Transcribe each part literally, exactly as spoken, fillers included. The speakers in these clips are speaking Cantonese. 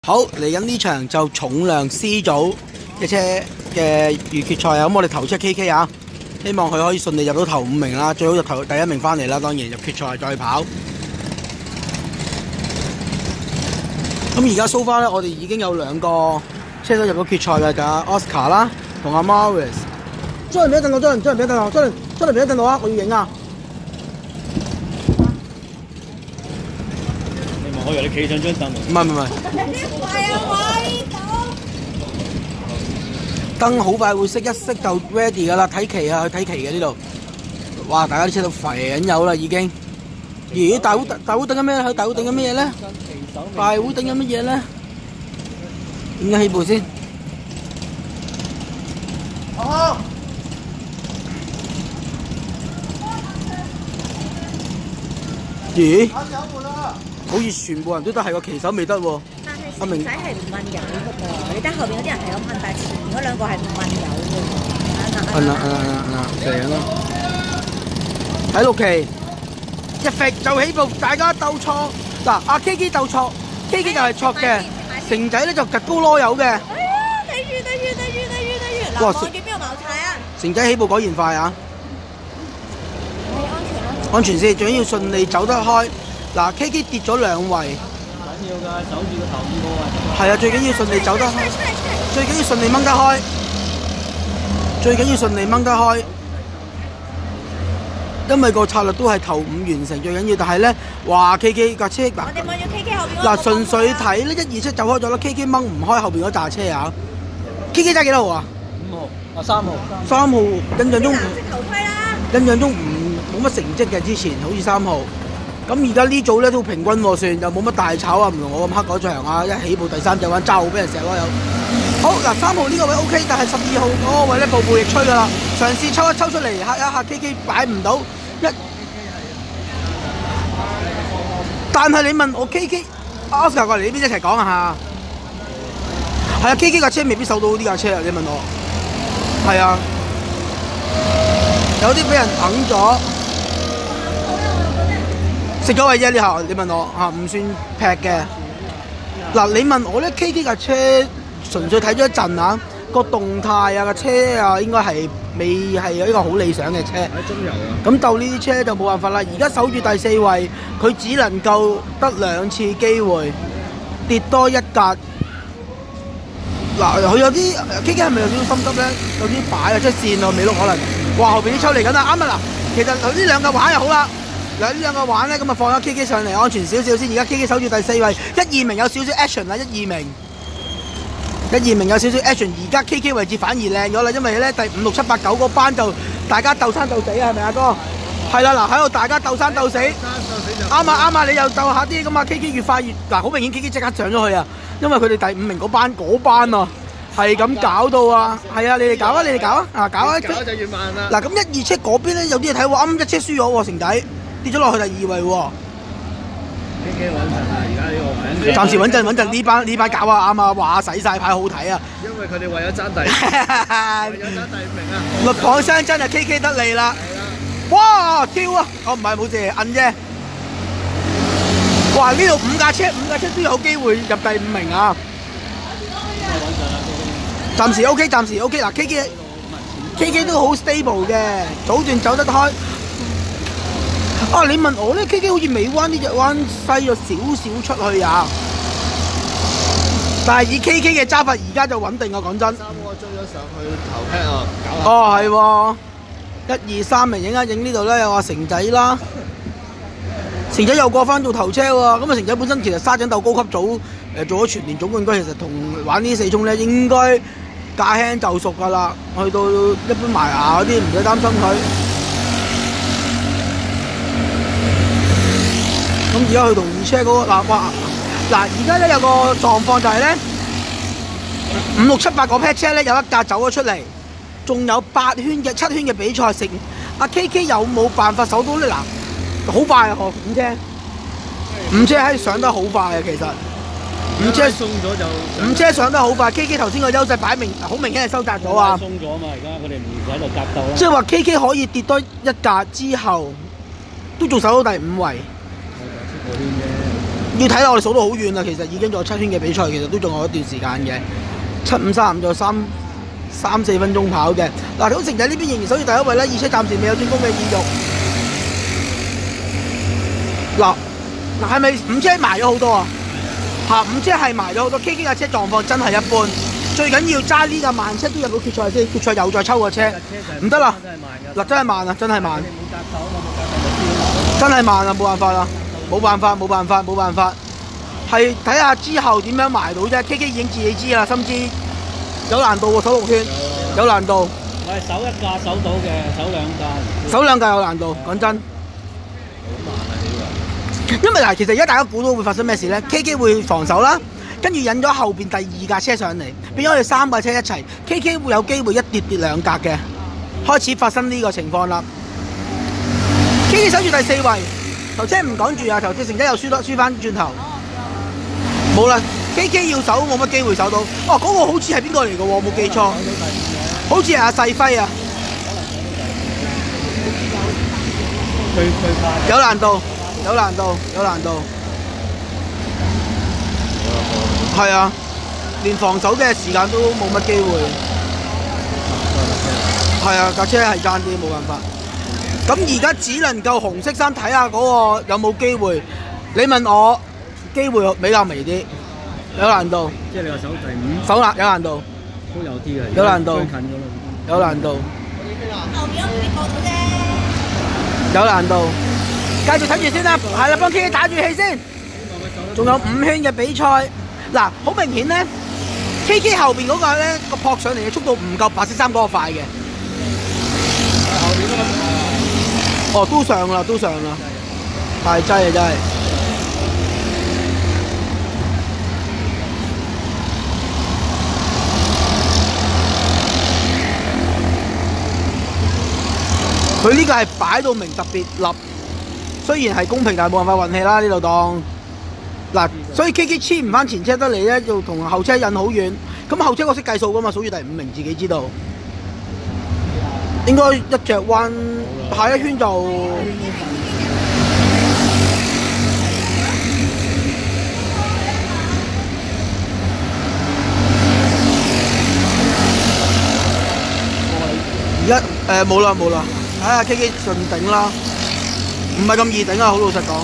好，嚟緊呢場就重量 C 組嘅車嘅預決賽啊！咁我哋頭出 K K 啊，希望佢可以順利入到頭五名啦，最好入頭第一名翻嚟啦。當然入決賽再跑。咁而家 so far 咧，我哋已經有兩個車手入到決賽嘅，就係 Oscar 啦，同阿 Morris。出嚟俾一陣我，出嚟出嚟俾一陣我，出嚟出嚟俾一陣我啊！我要影啊！ 我以為你企上張凳。 唔係唔係唔係。 係啊，我呢度。燈好快會熄，一熄就 ready 噶啦，睇旗啊，去睇旗嘅呢度。哇！大家啲車都肥緊油啦，已經。咦？大會大會等緊咩咧？大會等緊咩嘢咧？大會等緊乜嘢咧？點解起步先？好。咦？好似全部人都得，係個騎手未得喎。 但係成仔係唔問油嘅噃，你睇後邊嗰啲人係咁問，但係前面嗰兩個係唔問油嘅。 嗯啦嗯啦嗯啦嗯啦，就係咁咯。睇六期，一揈就起步，大家鬥錯。嗱，阿 K K 鬥錯 ，K K 就係錯嘅，成仔咧就趌高攞油嘅。 哎呀，睇住睇住睇住睇住睇住，嗱，望住邊個茅柴啊？ 成仔起步果然快啊！ 係安全咯。 安全先，最緊要順利走得開。嗱 ，K K 跌咗兩位。 緊要㗎，守住個頭五個位。 係啊，最緊要順利走得開，最緊要順利掹得開，最緊要順利掹得開。因為個策略都係頭五完成最緊要，但係咧，哇 K K 架車嗱， 我哋望住 K K 後邊。 嗱純粹睇咧，一二七走開咗啦 ，K K 掹唔開後邊嗰紮車啊 ！K K 揸幾多號啊？ 五號啊，三號。 三號，印象中藍色頭盔啦。 印象中唔冇乜成績嘅，之前好似三號。咁而家呢組咧都平均喎，算又冇乜大炒啊，唔同我咁黑嗰場啊！一起步第三隻彎揸好俾人射咯有。好嗱，三號呢個位 O K， 但係十二號嗰個位咧步步亦趨噶啦，嘗試抽一抽出嚟嚇一嚇 K K 擺唔到一。但係你問我 K K Oscar 過嚟呢邊一齊講下，係啊 K K 架車未必受到呢架車啊！你問我係啊，有啲俾人揞咗。食咗位啫呢下，你問我嚇唔算劈嘅。嗱你問我咧 ，K K 架車純粹睇咗一陣啊，個動態啊，個車啊應該係未係有一個好理想嘅車。 喺中油啊。咁鬥呢啲車就冇辦法啦。而家守住第四位，佢只能夠得兩次機會，跌多一格。嗱佢有啲 K K 係咪有少少心急咧？有啲擺啊，即係線啊，尾碌可能。哇後邊啲抽嚟緊啦，啱啊嗱，其實呢兩個玩就好啦。嗱呢兩個玩咧，咁啊放咗 K K 上嚟安全少少先。而家 K K 守住第四位，一二名有少少 action 啦，一二名，一二名有少少 action。而家 K K 位置反而靚咗啦，因為咧第五六七八九嗰班就大家鬥生鬥死啊，係咪阿哥？係啦，嗱喺度大家鬥生鬥死，啱啊啱啊，你又鬥下啲咁啊 ，K K 越快越嗱，好明顯 K K 即刻上咗去啊，因為佢哋第五名嗰班嗰班啊，係咁搞到啊，係啊，你哋搞啊，你哋搞啊，啊搞啊， 搞就越慢啦。 嗱咁一二車嗰邊咧有啲嘢睇喎，啱一車輸咗喎，成仔。跌咗落去第二位喎。 K K 穩陣啊！而家呢個位。 暫時穩陣穩陣，呢班呢班搞啊啱啊，話洗晒牌好睇啊！ 因為佢哋為咗爭第，為咗爭第五名啊！ 六磅雙真係 K K 得利啦！哇跳啊！哦唔係冇事，摁啫。哇！呢度五架車，五架車都有機會入第五名啊！暫時 OK， 暫時 OK 嗱 ，K K K K 都好 stable 嘅，早段走得開。啊！你問我咧 ，K K 好似尾彎呢隻彎西咗少少出去啊！但係以 K K 嘅揸法，而家就穩定啊！講真。三個追咗上去頭劈啊！搞下。 哦，係喎，一二三名影一影呢度咧，有阿成仔啦，成仔又過翻做頭車喎。咁啊，成仔本身其實沙井鬥高級組誒做咗全年總冠軍，其實同玩呢四衝咧應該駕輕就熟㗎啦。去到一般埋牙嗰啲唔使擔心佢。咁而家佢同二車嗰個嗱哇嗱，而家咧有個狀況就係咧，五六七八嗰 pair 車咧有一架走咗出嚟，仲有八圈嘅七圈嘅比賽成，阿 K K 有冇辦法守到咧？嗱，好快啊！五車，五車係上得好快啊！其實五車鬆咗就五車上得好快 ，K K 頭先個優勢擺明好明顯係收窄咗啊！ 鬆咗啊嘛，而家佢哋唔使喺度夾鬥啦。 即係話 K K 可以跌多一格之後，都仲守到第五位。 要睇啦，我哋數到好遠啦，其實已經仲有七圈嘅比賽，其實都仲有一段時間嘅。七五三五仲有三三四分鐘跑嘅。嗱，好成仔呢邊仍然守住第一位啦，二車暫時未有轉攻嘅意欲。嗱嗱係咪五車埋咗好多啊？嚇，五車係埋咗好多 ，K K 架車狀況真係一般。最緊要揸呢架慢車都入到決賽先，決賽又再抽個車，唔得啦！嗱，真係慢啊，真係慢，真係慢啊，冇辦法啦，冇辦法，冇辦法，冇辦法，係睇下之後點樣埋到啫。K K 已經自己知啦，深知有難度喎，守六圈有難度。 我係守一架守到嘅，守兩架。 守兩架有難度，講真。因為嗱，其實而家大家估到會發生咩事咧 ？K K 會防守啦。跟住引咗後邊第二架車上嚟，變咗我哋三架車一齊 ，K K 會有機會一跌跌兩格嘅，開始發生呢個情況啦。K K 守住第四位，頭車唔講住啊，頭車成績又輸多輸翻轉頭，冇啦 ，K K 要守冇乜機會守到。哦，嗰、那個好似係邊個嚟嘅喎？冇記錯，好似係阿細輝啊。有難度，有難度，有難度。係啊，連防守嘅時間都冇乜機會。係啊，架車係爭啲，冇辦法。咁而家只能夠紅色衫睇下嗰個有冇機會。你問我，機會比較微啲，有難度。 即係你話守第五？ 守難有難度。 都有啲嘅。 有難度。 近咗啦。 有難度。 後邊都未過到啫。 有難度。繼續睇住先啦，係啦，幫 K K 打住氣先。仲有五圈嘅比賽。嗱，好明顯咧 ，K K 後邊嗰個咧個撲上嚟嘅速度唔夠白色衫嗰個快嘅。 後邊嗰個哦，都上啦，都上啦，大劑啊真係。佢呢個係擺到明特別立，雖然係公平，但係冇辦法運氣啦呢度當。嗱，所以 K K 黐唔翻前車得嚟咧，要同後車引好遠。咁後車我識計數噶嘛，數住第五名自己知道。應該一隻彎，下一圈就而家誒冇啦冇啦，睇下 K K 順頂啦，唔係咁易頂啊！好老實講。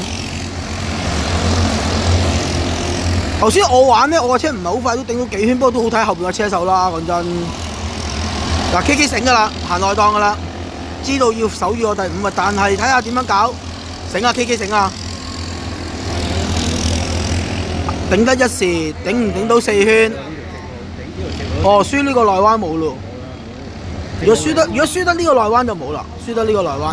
頭先我玩咧，我架車唔係好快都頂到幾圈，不過都好睇後邊嘅車手啦。講真，嗱 K K 醒噶啦，行內檔噶啦，知道要守住我第五啊，但係睇下點樣搞，醒啊 K K 醒啊，頂得一時，頂唔頂到四圈？哦，輸呢個內彎冇咯。如果輸得，如果輸得呢個內彎就冇啦，輸得呢個內彎，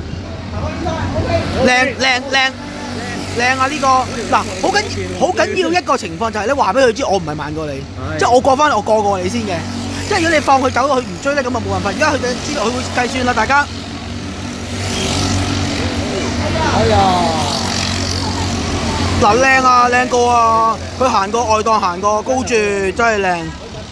靚靚靚。靚啊！呢、這個嗱，好緊好緊要一個情況就係咧，話俾佢知我唔係慢過你，即係我過翻我過過你先嘅。即係如果你放佢走，佢唔追咧，咁啊冇辦法。而家佢就知道佢會計算啦，大家。哎呀！嗱靚啊，靚過啊！佢行過外檔，行過高柱，真係靚。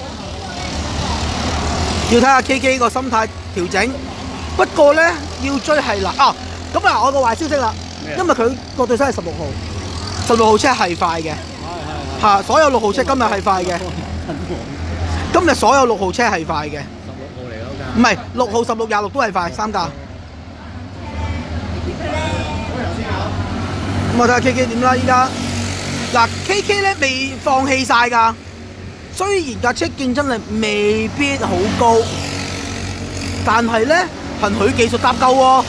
要睇下 K K 個心態調整。不過咧，要追係嗱啊！咁啊，我個壞消息啦。因為佢個對手係十六號，十六號車係快嘅，嚇所有六號車今日係快嘅，今日所有六號車係快嘅，十六號嚟嗰架，唔係六號、十六、廿六都係快三架。咁我睇下 K K 點啦，依家嗱 K K 咧未放棄晒㗎，雖然架車競爭力未必好高，但係咧憑佢技術搭夠喎。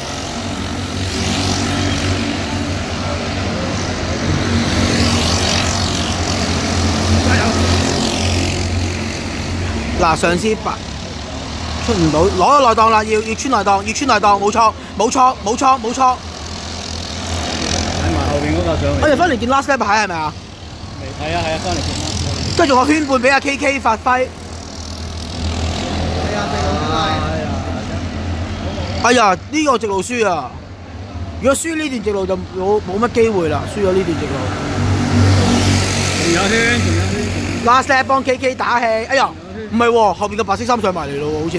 嗱，嘗試白出唔到，攞咗內檔啦，要要穿內檔，要穿內檔，冇錯，冇錯，冇錯，冇錯。睇埋後邊嗰架上嚟。我哋翻嚟見 last lap 牌係咪啊？未係啊係啊，翻嚟見 last lap。跟住個圈半俾阿 K K 發揮。哎呀，呢個直路輸啊！如果輸呢段直路就冇冇乜機會啦，輸咗呢段直路。仲有圈，仲有圈。last lap 幫 K K 打氣，哎呀！唔係喎，後邊個白色衫上埋嚟咯喎，好似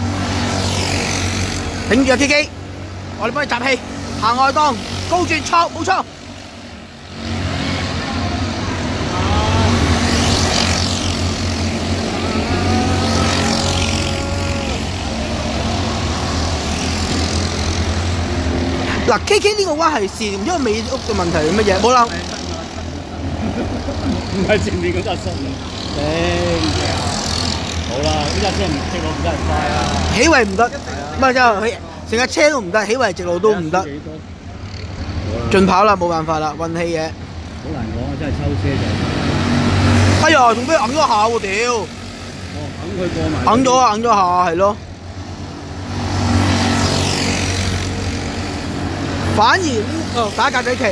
頂住啊 K K， 我哋幫你集氣，行外檔，高轉錯冇錯。 嗱 K K 呢個彎係線，唔知個尾屋嘅問題係乜嘢？冇啦。 唔係前面嗰架塞。頂嘢啊！好啦，呢架車唔直路唔得人快啊！ 起位唔得，唔係就成架車都唔得，起位直路都唔得。盡跑啦，冇辦法啦，運氣嘢。 好難講啊！真係抽車就。 哎呀，仲俾佢揞咗下喎，屌！ 哦，揞佢過埋。 揞咗啊，揞咗下，係咯。反而哦打格仔旗，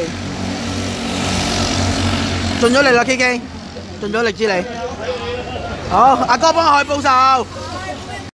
盡咗力啦 K K，盡咗力之你。好，阿哥幫我開報仇。